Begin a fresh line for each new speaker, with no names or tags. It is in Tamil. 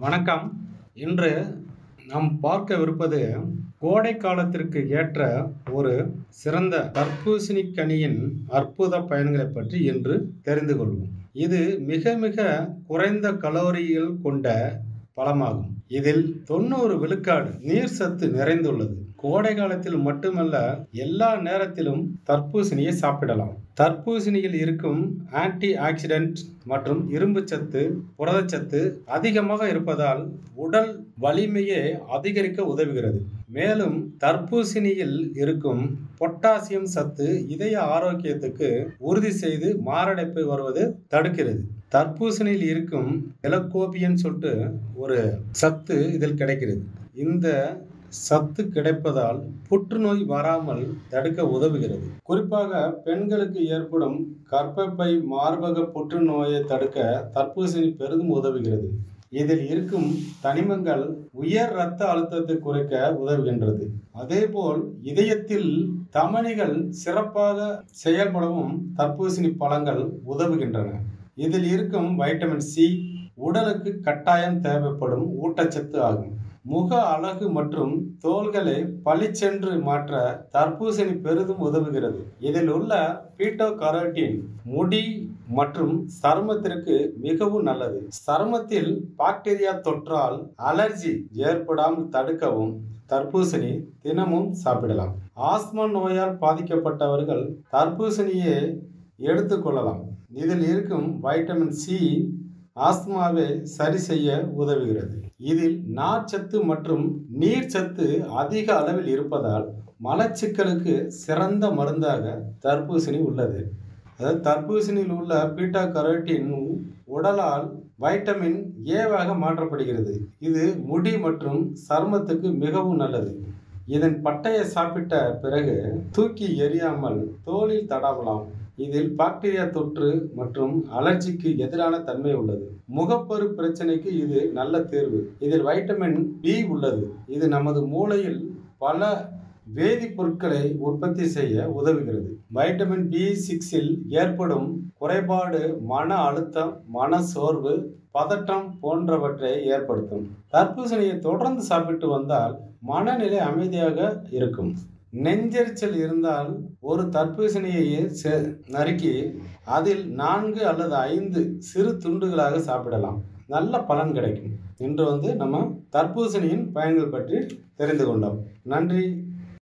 வணக்கம். இன்று நாம் பார்க்கவிருப்பது கோடை காலத்திற்கு ஏற்ற ஒரு சிறந்த தர்பூசணிக்கனியின் அற்புத பயன்களைப் பற்றி இன்று தெரிந்து கொள்வோம். இது மிக மிக குறைந்த கலோரிகள் கொண்ட பழமாகும். இதில் 90 விழுக்காடு நீர் சத்து நிறைந்துள்ளது. கோடை காலத்தில் மட்டுமல்ல, எல்லா நேரத்திலும் தர்பூசணியை சாப்பிடலாம். தர்பூசணியில் இருக்கும் ஆன்டி ஆக்சிடென்ட் மற்றும் இரும்புச்சத்து, புரதச்சத்து அதிகமாக இருப்பதால் உடல் வலிமையை அதிகரிக்க உதவுகிறது. மேலும் தர்பூசணியில் இருக்கும் பொட்டாசியம் சத்து இதய ஆரோக்கியத்துக்கு உறுதி செய்து மாரடைப்பு வருவது தடுக்கிறது. தர்பூசணியில் இருக்கும் எலக்கோபியன் சொல்லிட்டு ஒரு சத்து இதில் கிடைக்கிறது. இந்த சத்து கிடைப்பதால் புற்றுநோய் வராமல் தடுக்க உதவுகிறது. குறிப்பாக பெண்களுக்கு ஏற்படும் கர்ப்பப்பை மார்பக புற்றுநோயை தடுக்க தர்பூசணி பெரிதும் உதவுகிறது. இதில் இருக்கும் தனிமங்கள் உயர் இரத்த அழுத்தத்தை குறைக்க உதவுகின்றது. அதேபோல் இதயத்தில் தமனிகள் சிறப்பாக செயல்படவும் தர்பூசணி பழங்கள் உதவுகின்றன. இதில் இருக்கும் வைட்டமின் சி உடலுக்கு கட்டாயம் தேவைப்படும் ஊட்டச்சத்து ஆகும். முக அழகு மற்றும் தோள்களை பளிச்சென்று மாற்ற தர்பூசணி பெரிதும் உதவுகிறது. இதில் உள்ள பீட்டோ கரோட்டின் முடி மற்றும் சருமத்திற்கு மிகவும் நல்லது. சருமத்தில் பாக்டீரியா தொற்றால் அலர்ஜி ஏற்படாமல் தடுக்கவும் தர்பூசணி தினமும் சாப்பிடலாம். ஆஸ்மா நோயால் பாதிக்கப்பட்டவர்கள் தர்பூசணியை எடுத்துக்கொள்ளலாம். இதில் இருக்கும் வைட்டமின் சி ஆஸ்துமாவை சரி செய்ய உதவுகிறது. இதில் நார்ச்சத்து மற்றும் நீர்ச்சத்து அதிக அளவில் இருப்பதால் மலச்சிக்கலுக்கு சிறந்த மருந்தாக தர்பூசணி உள்ளது. அதாவது தர்பூசணியில் உள்ள பீட்டா கரோட்டின் உடலால் வைட்டமின் ஏவாக மாற்றப்படுகிறது. இது முடி மற்றும் சருமத்துக்கு மிகவும் நல்லது. இதன் பட்டையை சாப்பிட்ட பிறகு தூக்கி எறியாமல் தோலில் தடவலாம். இதில் பாக்டீரியா தொற்று மற்றும் அலர்ஜிக்கு எதிரான தன்மை உள்ளது. முகப்பரு பிரச்சனைக்கு இது நல்ல தேர்வு. இதில் வைட்டமின் பி உள்ளது. இது நமது மூளையில் பல வேதிப்பொருட்களை உற்பத்தி செய்ய உதவுகிறது. வைட்டமின் B6 ஏற்படும் குறைபாடு மன அழுத்தம், மன சோர்வு, பதட்டம் போன்றவற்றை ஏற்படுத்தும். தர்பூசணியை தொடர்ந்து சாப்பிட்டு வந்தால் மனநிலை அமைதியாக இருக்கும். நெஞ்செரிச்சல் இருந்தால் ஒரு தர்பூசணியை நறுக்கி அதில் 4 அல்லது 5 சிறு துண்டுகளாக சாப்பிடலாம். நல்ல பலன் கிடைக்கும். இன்று நம்ம தர்பூசணியின் பயன்கள் பற்றி தெரிந்து கொண்டோம். நன்றி.